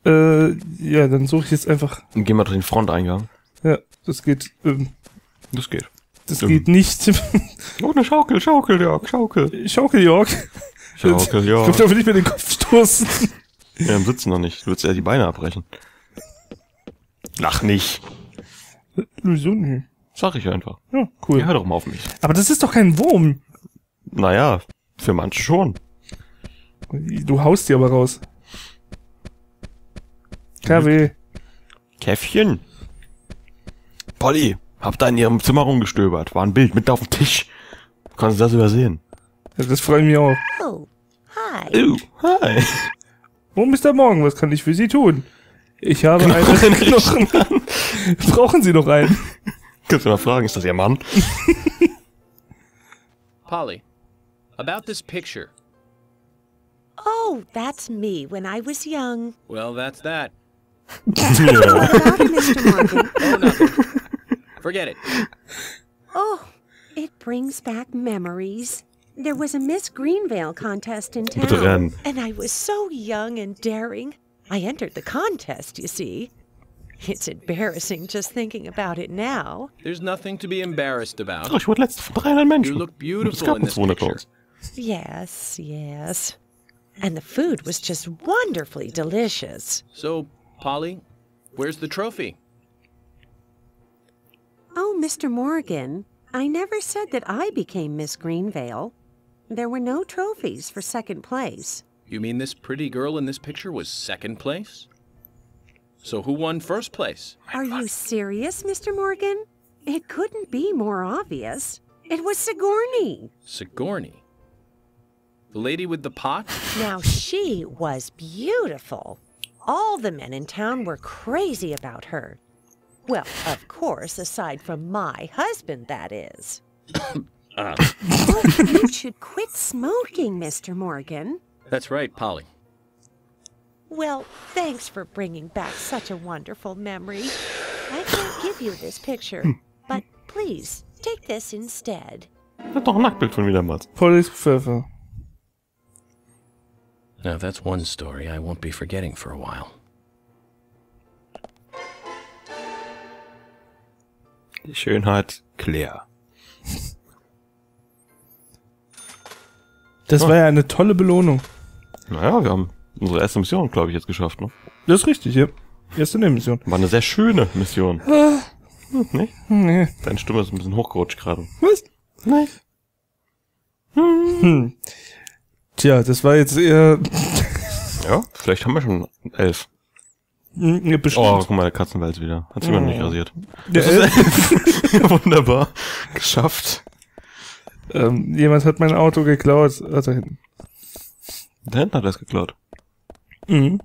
Ja, dann suche ich jetzt einfach... Dann gehen wir durch den Fronteingang. Ja, das geht... Das geht. Das geht nicht. Oh, eine Schaukel, Schaukeljörg. Schaukeljörg. Ich Schaukeljörg. darf nicht mehr den Kopf stoßen. Ja, im Sitzen noch nicht. Du würdest ja die Beine abbrechen. Lach nicht. Wieso nicht? Sag ich einfach. Ja, cool. Ja, hör doch mal auf mich. Aber das ist doch kein Wurm. Naja, für manche schon. Du haust die aber raus. KW. Käffchen. Polly, hab da in ihrem Zimmer rumgestöbert. War ein Bild mit auf dem Tisch. Kannst du das übersehen? Ja, das freut mich auch. Oh, hi. Oh, hi. Oh, Mr. Morgan, was kann ich für Sie tun? Ich habe einen Knochen. Brauchen Sie noch einen? Kannst du mal fragen, ist das Ihr Mann? Polly, about this picture. Oh, that's me when I was young. Well, that's that. What about it, Mr. Morgan? Oh, nothing. Forget it. Oh, it brings back memories. There was a Miss Greenvale contest in Bitte town, rennen. and I was so young and daring. I entered the contest, you see. It's embarrassing just thinking about it now. There's nothing to be embarrassed about. Oh, ich wurde letzte von 300 Menschen. You look Es beautiful gab in nur this 200 bei picture. uns. Yes, yes. And the food was just wonderfully delicious. So, Polly, where's the trophy? Oh, Mr. Morgan, I never said that I became Miss Greenvale. There were no trophies for second place. You mean this pretty girl in this picture was second place? So who won first place? Are you serious, Mr. Morgan? It couldn't be more obvious. It was Sigourney. Sigourney. The lady with the pot? Now, she was beautiful. All the men in town were crazy about her. Well, of course, aside from my husband, that is. Oh, you should quit smoking, Mr. Morgan. That's right, Polly. Well, thanks for bringing back such a wonderful memory. I can't give you this picture, but please, take this instead. Das ist doch ein Nacktbild von mir damals. Pollys Pfeffer. Now, that's one story I won't be forgetting for a while. Die Schönheit Claire. Das war ja eine tolle Belohnung. Naja, wir haben unsere erste Mission, glaube ich, jetzt geschafft, ne? Das ist richtig, ja. Erste Nebenmission. War eine sehr schöne Mission. Nicht? Nee. Deine Stimme ist ein bisschen hochgerutscht gerade. Was? Nein. Tja, das war jetzt eher... Ja, vielleicht haben wir schon 11. Ja, bestimmt. Oh, guck mal, der Katzenwels wieder. Hat sich immer noch nicht rasiert. Der Wunderbar. Geschafft. Jemand hat mein Auto geklaut. Da hinten. Da hinten hat er es geklaut. Mhm.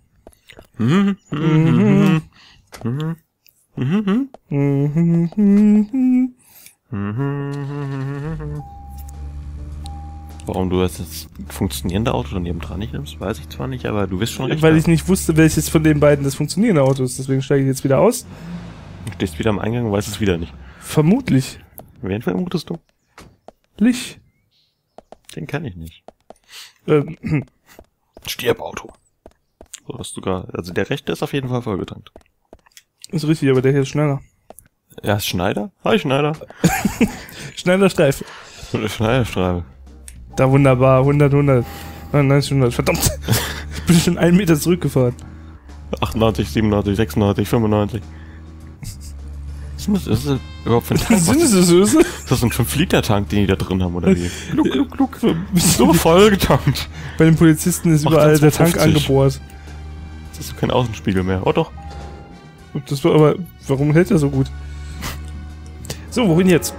Warum du das funktionierende Auto daneben dran nicht nimmst, weiß ich zwar nicht, aber du wirst schon recht. Weil ich nicht wusste, welches von den beiden das funktionierende Auto ist. Deswegen steige ich jetzt wieder aus. Du stehst wieder am Eingang und weißt es wieder nicht. Vermutlich. Wen vermutest du? Lich. Den kann ich nicht. Ähm, Stirbauto. So, hast sogar, also der rechte ist auf jeden Fall vollgetankt. ist richtig, aber der hier ist schneller. Ja, ist Schneider? Hi, Schneider. Schneller Streif. Schneiderstrahl. Da wunderbar. 100, 90, 100. Verdammt. Ich bin schon 1 Meter zurückgefahren. 98, 97, 96, 95. Was ist das überhaupt für ein Tank? Sinnesöse? Ist das so ein 5-Liter-Tank, den die da drin haben, oder wie? Gluck. So voll getankt. Bei den Polizisten ist überall der Tank 250. angebohrt. Das ist kein Außenspiegel mehr. Oh doch. Das war aber... Warum hält er so gut? So, wohin jetzt?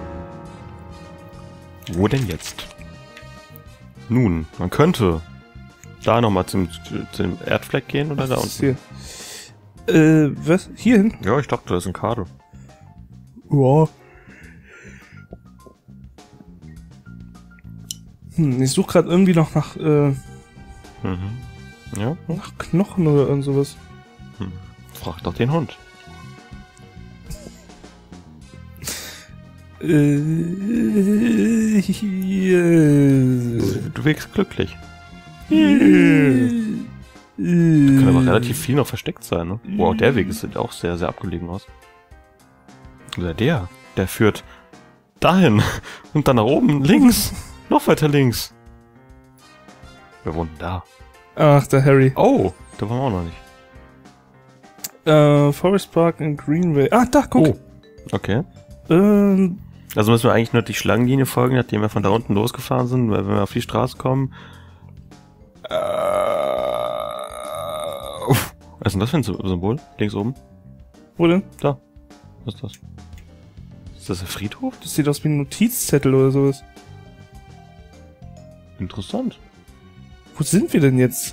Wo denn jetzt? Nun, man könnte da nochmal zum Erdfleck gehen oder da Was ist unten. hier? Was? Hier hin? Ja, ich dachte, da ist ein Kabel. Ja. Ich suche gerade irgendwie noch nach, Ja, nach Knochen oder irgend sowas. frag doch den Hund. Hier. Du wirkst glücklich. Kann aber relativ viel noch versteckt sein, ne? Wow, der Weg sieht auch sehr, sehr abgelegen aus. Oder der führt dahin und dann nach oben, links, noch weiter links. Wer wohnt denn da? Ach, der Harry. Oh, da waren wir auch noch nicht. Forest Park in Greenway. Ah, da, guck. Oh, okay. Ähm, Also müssen wir eigentlich nur die Schlangenlinie folgen, nachdem wir von da unten losgefahren sind, weil wenn wir auf die Straße kommen. Was ist denn das für ein Symbol? Links oben? wo denn? Da. Was ist das? Ist das der Friedhof? Das sieht aus wie ein Notizzettel oder sowas. Interessant. Wo sind wir denn jetzt?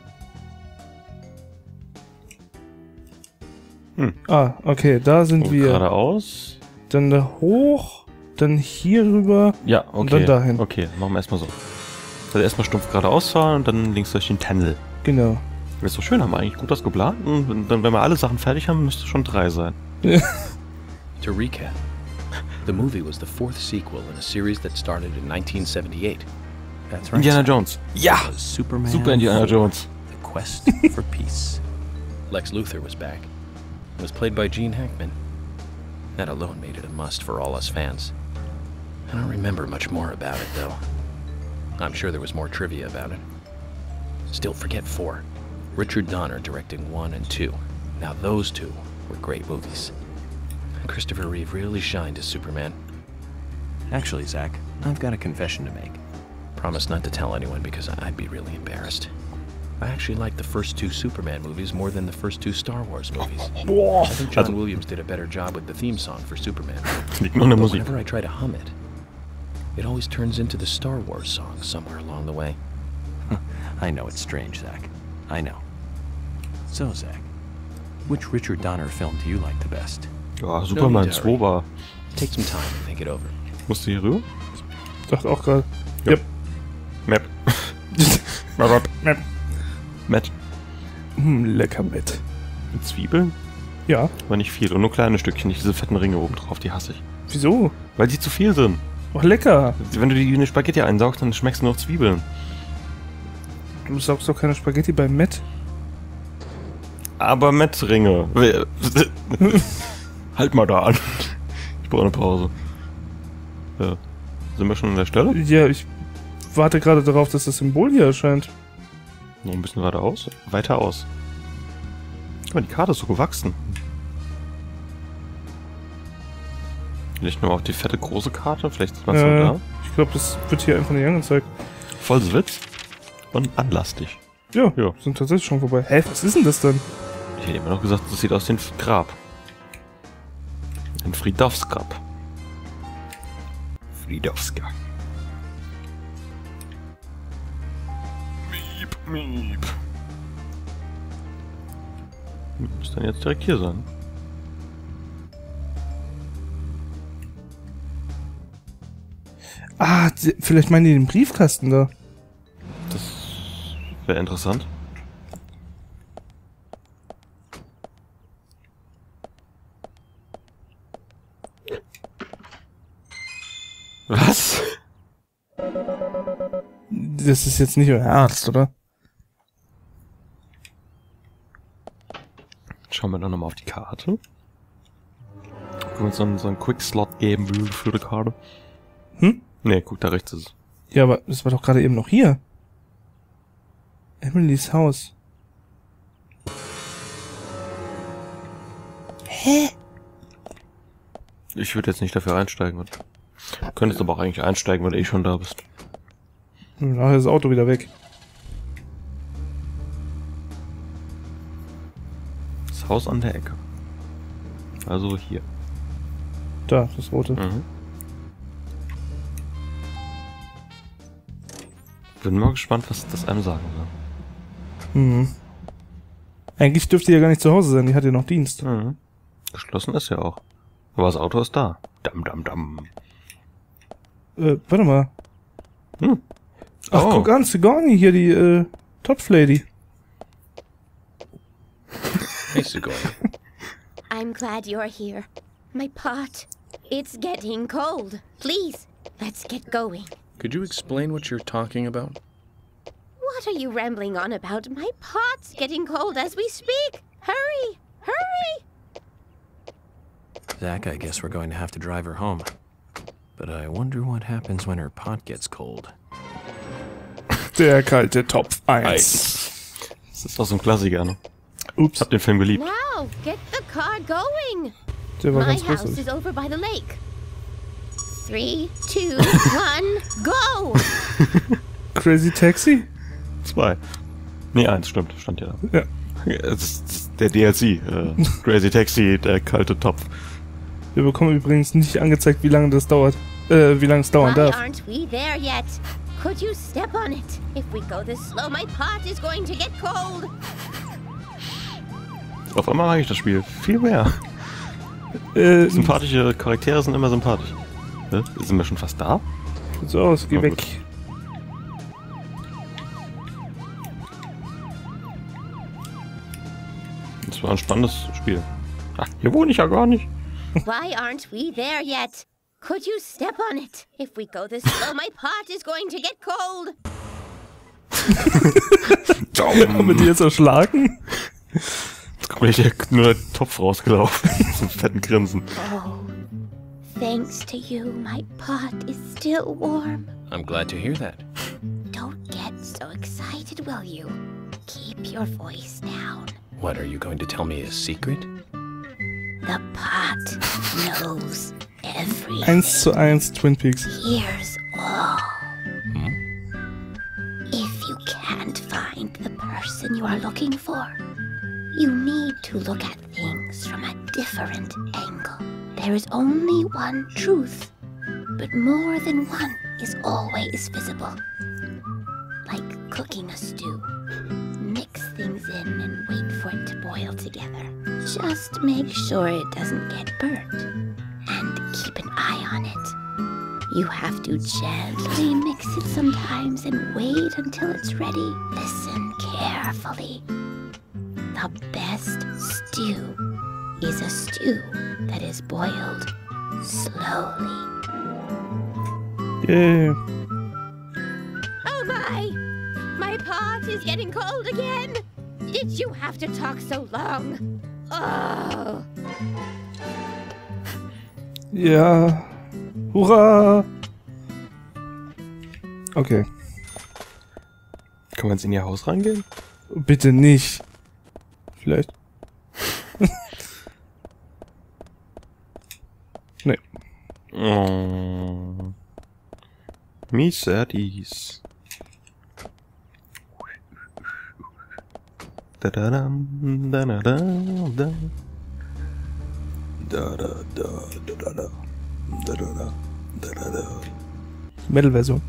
Ah, okay, da sind Und wir. geradeaus. Dann da hoch, dann hier rüber. Ja, okay. Und dann dahin. Okay, machen wir erstmal so. Also erstmal stumpf geradeaus fahren und dann links durch den Tunnel. Genau. Das ist doch schön, haben wir eigentlich gut das geplant. Und dann, wenn wir alle Sachen fertig haben, müsste es schon 3 sein. To recap, the movie was the 4th sequel in a series that started in 1978. That's right. Indiana Jones. Ja! It was Superman. Super Indiana 4, Jones. The Quest for Peace. Lex Luthor was back. It was played by Gene Hackman. That alone made it a must for all us fans. I don't remember much more about it, though. I'm sure there was more trivia about it. Still, forget 4. Richard Donner directing 1 and 2. Now those 2 were great movies. Christopher Reeve really shined as Superman. Actually, Zach, I've got a confession to make. Promise not to tell anyone because I'd be really embarrassed. I actually like the first 2 Superman movies more than the first 2 Star Wars movies. I think John Williams did a better job with the theme song for Superman. Liegt nur an der But Musik. whenever I try to hum it, it always turns into the Star Wars song somewhere along the way. I know it's strange, Zach. I know. So, Zach, which Richard Donner film do you like the best? Ja, Superman need to 2 war. Take some time to think it over. Musst du hier rüber? Dachte auch gerade. Ja. Yep. Map. Map. Matt. Lecker mit. Mit Zwiebeln? Ja. Aber nicht viel. Und nur kleine Stückchen, nicht diese fetten Ringe oben drauf, die hasse ich. Wieso? Weil die zu viel sind. Oh, lecker. Wenn du die in eine Spaghetti einsaugst, dann schmeckst du noch Zwiebeln. Du saugst doch keine Spaghetti bei Matt. Aber Matt-Ringe. Halt mal da an. Ich brauche eine Pause. Ja. Sind wir schon an der Stelle? Ja, ich warte gerade darauf, dass das Symbol hier erscheint. Noch ein bisschen geradeaus. Weiter aus. Guck mal, die Karte ist so gewachsen. Nicht nur auf die fette große Karte, vielleicht ist man so da. Ich glaube, das wird hier einfach nicht angezeigt. Voll Witz. Und anlastig. Ja, Ja. sind tatsächlich schon vorbei. Hä, was ist denn das dann? Ich hätte immer noch gesagt, das sieht aus wie ein Grab. Ein Friedhofsgrab. Friedhofsgrab. Miep, miep. Muss dann jetzt direkt hier sein. Ah, vielleicht meinen die den Briefkasten da. Das wäre interessant. Was? Das ist jetzt nicht euer Ernst, oder? Schauen wir dann nochmal auf die Karte. Können wir uns so einen Quick-Slot geben für die Karte? Hm? Ne, guck, da rechts ist es. Ja, aber das war doch gerade eben noch hier. Emilys Haus. Hä? Ich würde jetzt nicht dafür einsteigen. Du könntest aber auch eigentlich einsteigen, weil du eh schon da bist. Nachher ist das Auto wieder weg. Das Haus an der Ecke. Also hier. Da, das rote. Mhm. Bin mal gespannt, was das einem sagen soll. Mhm. Eigentlich dürfte die ja gar nicht zu Hause sein, die hat ja noch Dienst. Mhm. Geschlossen ist ja auch. Aber das Auto ist da. Dam, dam, dam. Warte mal. Hm. Ach, Oh. guck an, Sigourney hier, die, Topflady. Hey, Sigourney. I'm glad you're here. My pot. It's getting cold. Please, let's get going. Could you explain what you're talking about? What are you rambling on about? My pot's getting cold as we speak. Hurry! Hurry! Zach, I guess we're going to have to drive her home. But I wonder what happens when her pot gets cold. Der kalte Topf 1. Das ist auch so ein Klassiker, ne? Ups, Ich hab den Film geliebt. Now, get the car going. der war My ganz house lustig. is over by the lake. 3, 2, 1, go! Crazy Taxi? 2. Nee, 1, stimmt, stand ja da. Ja. Das ist der DLC. Crazy Taxi, der kalte Topf. Wir bekommen übrigens nicht angezeigt, wie lange das dauert. Wie lange es dauern Why darf. aren't we there yet? Could you step on it? If we go this slow, my pot is going to get cold. Auf einmal mag ich das Spiel. Viel mehr. Sympathische Charaktere sind immer sympathisch. Sind wir schon fast da? Sieht so aus, geh Na weg. gut. Das war ein spannendes Spiel. Ach, hier wohne ich ja gar nicht. Why aren't we there yet? Could you step on it? If we go this slow, my pot is going to get cold. Haben wir die jetzt erschlagen? Guck mal, hier nur der Topf rausgelaufen. So einen fetten Grinsen. Oh, thanks to you, my pot is still warm. I'm glad to hear that. Don't get so excited, will you? Keep your voice down. What, are you going to tell me a secret? The pot knows everything. 1:1 Twin Peaks. Here's all. If you can't find the person you are looking for, you need to look at things from a different angle. There is only one truth, but more than one is always visible. Like cooking a stew. Mix things in and wait for it to boil together. Just make sure it doesn't get burnt. And keep an eye on it. You have to gently mix it sometimes and wait until it's ready. Listen carefully. The best stew is a stew that is boiled slowly. Yeah. Oh my! My pot is getting cold again! Did you have to talk so long? Oh! Ja. Hurra! Okay. Kann man jetzt in ihr Haus reingehen? Bitte nicht. Vielleicht. Nee. Oh. Miseries. Da-da-dam, da-da-da-da. Da-da-da-da-da-da. Da-da-da, da-da-da. Metal-Version.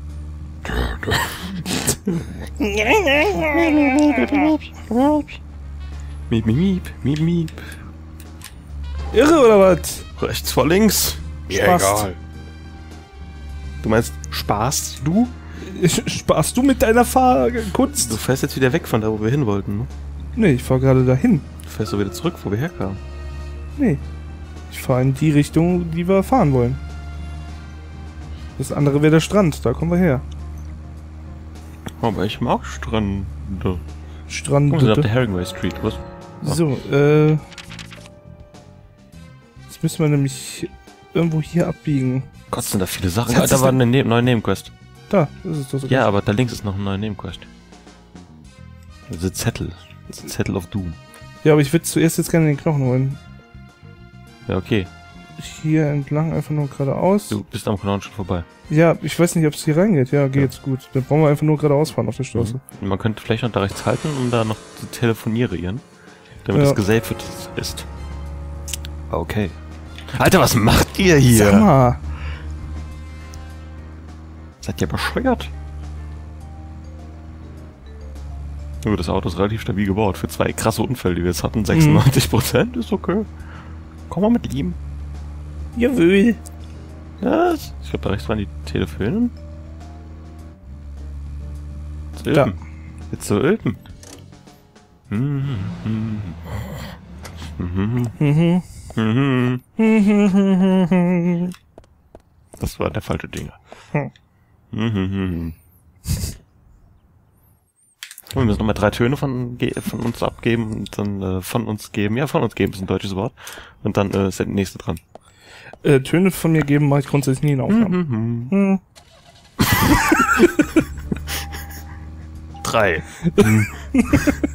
Miep, miep, miep, miep, miep. Irre oder was? Rechts vor links. Spaß. Du meinst Spaß, du? Sparst du mit deiner Fahrkunst? Du fährst jetzt wieder weg von da, wo wir hin wollten, ne? Nee, ich fahr gerade dahin. Du fährst doch wieder zurück, wo wir herkamen. Nee. Ich fahre in die Richtung, die wir fahren wollen. Das andere wäre der Strand, da kommen wir her. Aber ich mag Strände. Strand. Guck mal, auf der Herringway Street, was? So, jetzt müssen wir nämlich irgendwo hier abbiegen. Gott, sind da viele Sachen. Was Ja, da ist war denn- eine neue Nebenquest. Da, das ist doch so. Ja, aber da links ist noch eine neue Nebenquest. The Zettel. The Zettel of Doom. Ja, aber ich würde zuerst jetzt gerne den Knochen holen. Ja, okay. Hier entlang, einfach nur geradeaus. Du bist am Knochen schon vorbei. Ja, ich weiß nicht, ob es hier reingeht. Ja, geht's gut. Dann brauchen wir einfach nur geradeaus fahren auf der Straße. Und man könnte vielleicht noch da rechts halten, um da noch zu telefonieren, damit Ja. es gesaved ist. Okay. Alter, was macht ihr hier? Sag mal. Seid ihr bescheuert? Aber das Auto ist relativ stabil gebaut. Für 2 krasse Unfälle, die wir jetzt hatten, 96% ist okay. Komm mal mit ihm. Jawohl. Ja, ich glaube, da rechts waren die Telefone. Zu Da. Ölpen. Jetzt zu Ölpen. Mhm. Mhm. Mhm. Mhm. Mhm. Das war der falsche Dinger. Hm. Mhm. Wir müssen nochmal 3 Töne von uns abgeben und dann von uns geben. Ja, von uns geben ist ein deutsches Wort. Und dann ist der nächste dran. Töne von mir geben mache ich grundsätzlich nie in Aufnahmen. 3.